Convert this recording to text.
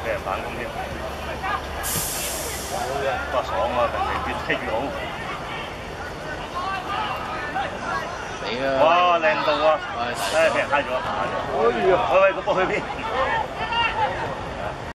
俾人反攻添。哇，爽啊！人哋越踢越好。 嚟啊！ 哇，靚到啊！唉，俾人揩咗，揩咗。喂，個波去邊？